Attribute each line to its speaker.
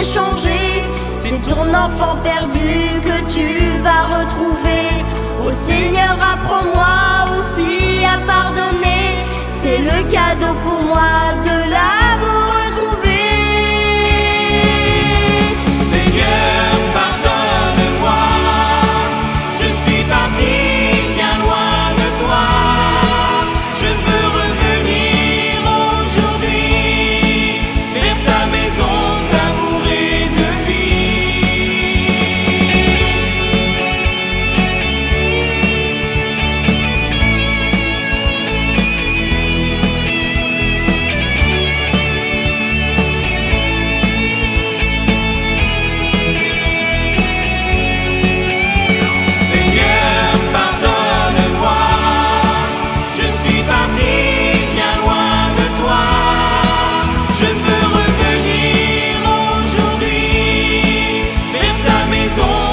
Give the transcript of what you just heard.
Speaker 1: est changé. C'est ton enfant perdu que tu vas retrouver. Ô Seigneur, apprends-moi aussi à pardonner. C'est le cadeau pour moi de l'amour retrouvé.
Speaker 2: Seigneur, pardonne-moi, je suis parti bien loin de toi. Je veux revenir aujourd'hui vers ta maison d'amour et de maison